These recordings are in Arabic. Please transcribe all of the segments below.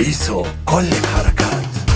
بيسو كل الحركات.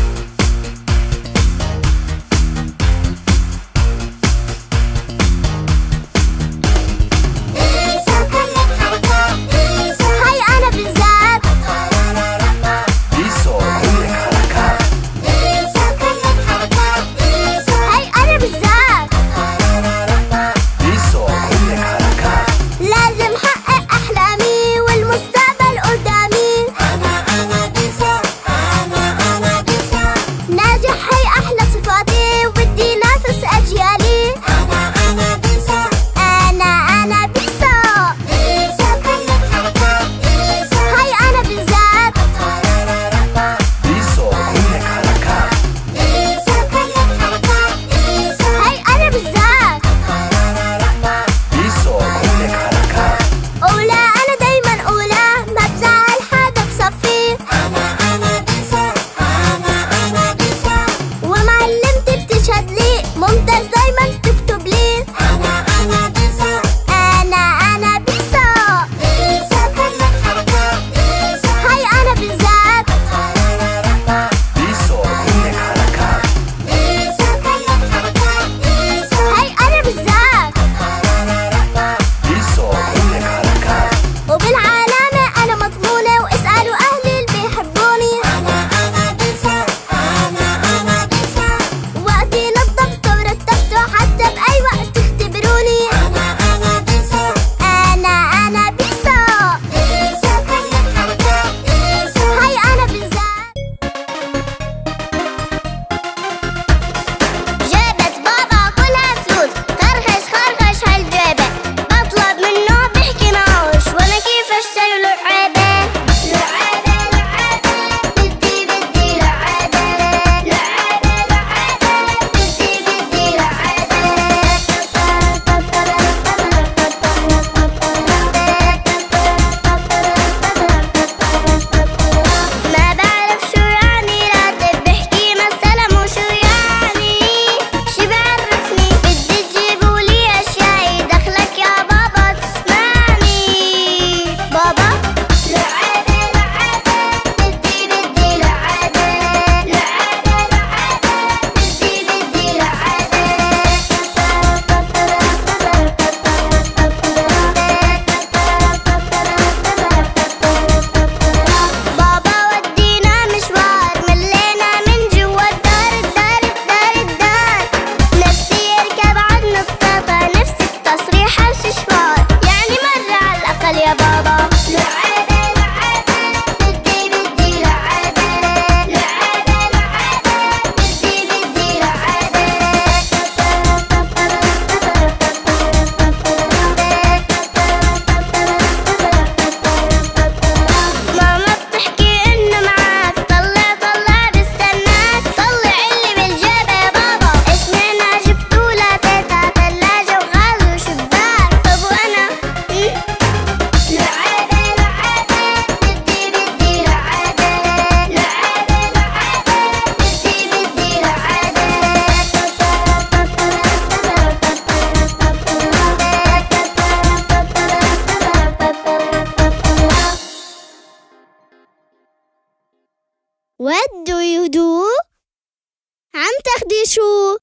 What do you do? عم تاخدي شو؟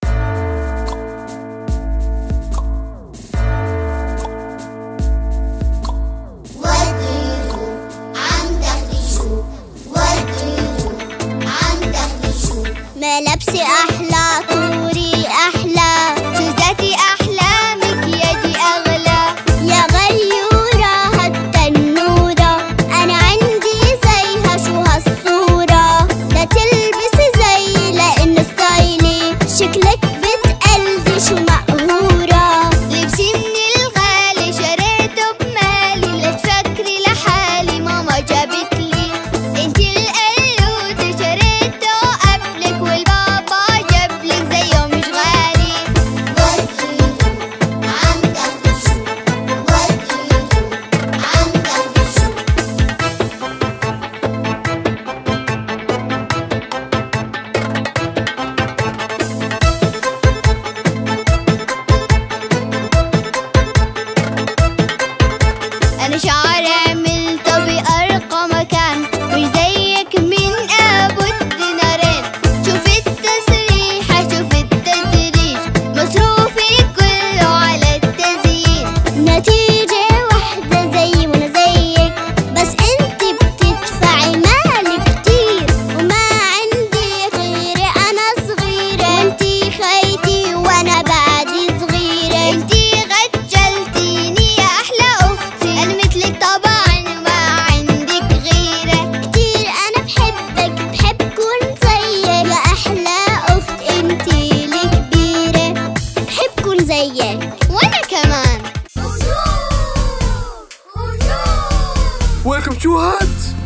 What do you do? عم تاخدي شو؟ What do you do? عم تاخدي شو؟ ملابسي أحلى، طوري أحلى، جوزاتي أحلامك يدي أغلى، يا غيورة هالتنورة أنا عندي زيها شو هالصورة، لا تلبسي زي لأن ستايلي شكلك ويلكم تو هات.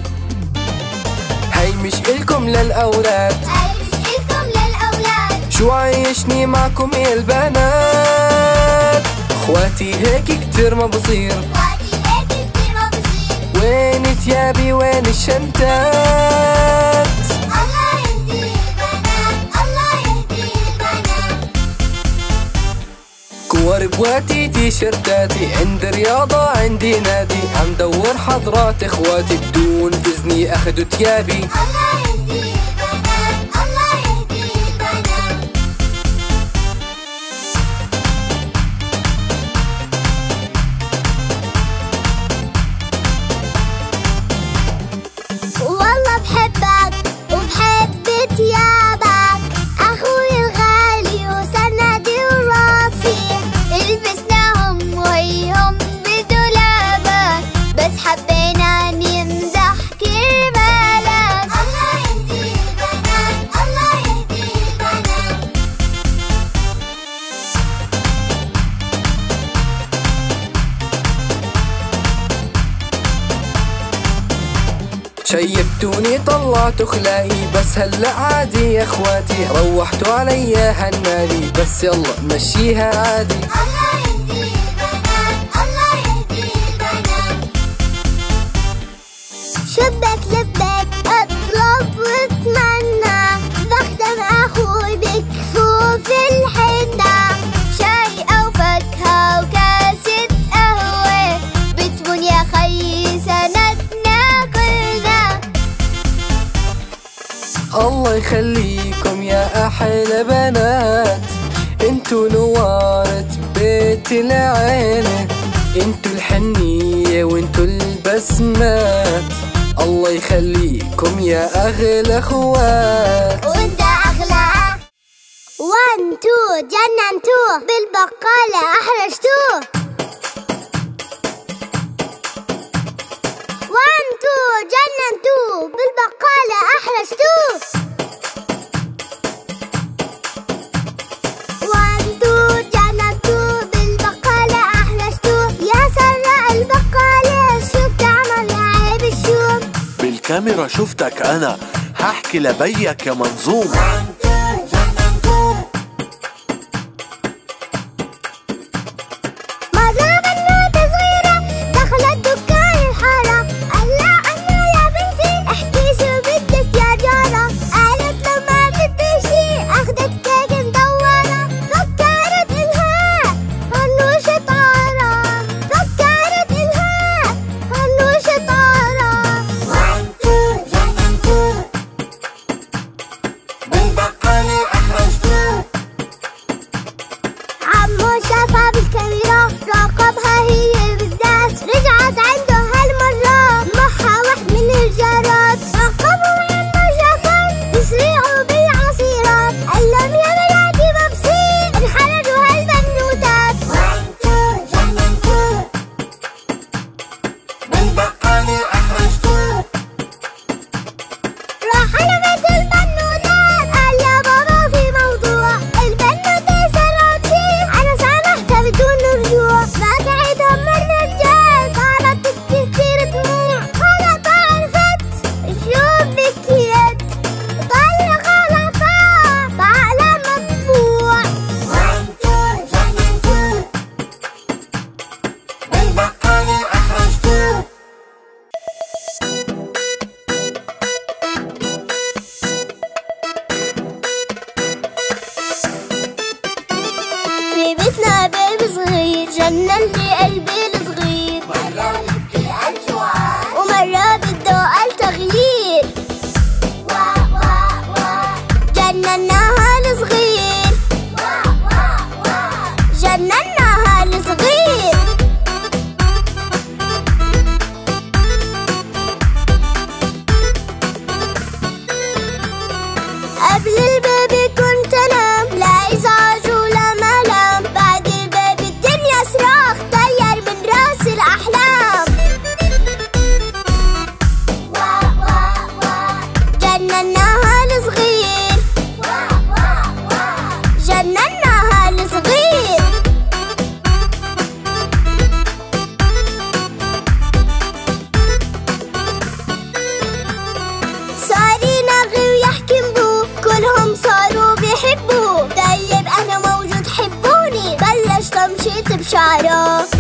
هاي مش إلكم للأولاد، هاي مش إلكم للأولاد. شو عايشني معكم يا البنات؟ اخواتي هيك كتير ما بصير، اخواتي هيك كتير ما بصير. وين ثيابي وين الشنتات؟ الله يهدي البنات، الله يهدي البنات. كور بواتي تيشرتاتي، عندي رياضة عندي نادي، عم دور حضرات اخواتي بدون اذني اخدوا ثيابي. الله يهدي البنات، الله يهدي البنات. والله بحبك وبحب ثيابك، اخوي الغالي وسندي وراسي. لبسناهم وهيهم بدولابك، بس حبينا نمزح كرمالك. الله يهدي البنات، الله يهدي البنات. شيبتوني طلعتوا خلاقي، بس هلا عادي يا اخواتي، روحتوا عليا هالنادي، بس يلا مشيها عادي. الله يهدي البنات، الله يهدي البنات. شبك لبك اطلب واتمنى، بخدم اخوي بكفوف الحنة. شاي او فاكهة وكاسة قهوة، بتكون يا خيي سندنا كلنا. الله يخليكم يا احلى بنات، انتو نوارة بيت العين، انتو الحنية وانتو البسمات. الله يخليكم يا اغلى اخوات. وانت اغلى. 1 2 جننتوه، بالبقالة احرجتوه. 1 2 جننتوه، بالبقالة احرجتوه. 1 2 جننتوه، بالبقالة احرجتوه. يا سراء البقالة شو بتعمل يا عيب الشوم؟ بالكاميرا شفتك أنا، هحكي لبيك يا منظوم. مرة بنوتة صغيرة دخلت دكان الحارة، قال لها أنا يا بنتي احكي شو بدك يا جارة. قالت له ما بدي شي، أخدت كيك مدورة. فكرت إلها هنو شطارة، فكرت إلها هنو شطارة. 1 2 جننتوه، بالبقالة أحرجتوه. عمو شافها بالكاميرا، راقبها هي بالذات. رجعت عنده هالمرة معها واحد من الجارات، راقبوا لما شافن يسرقوا بالعصيرات. قال لهم يا بناتي ما بصير، انحرجوا هالبنوتات. 1 2 جننتوه، بالبقالة أحرجتوه. راح على بيت البنوتات، قال يا بابا في موضوع. البنوتة سرعت شي، أنا سامحتها بدون رجوع. ما تعيدها مرة الجاي، صارت تبكي كتير دموع. خلط عرفت شو بكيت، طلع غلطها بعقلها مطبوع. 1 2 جننتوه، بالبقالة أحرجتوه. في بيتنا بيبي صغير، جنن لي قلبي الصغير. مرة بيبكي الجوع، ومرة بده التغيير. وا وا وا، جنناها الصغير. وا وا وا، جنناها الصغير. قبل البيبي كنت انام، لا ازعاج ولا ملام. بعد البيبي الدنيا صراخ، طير من شعره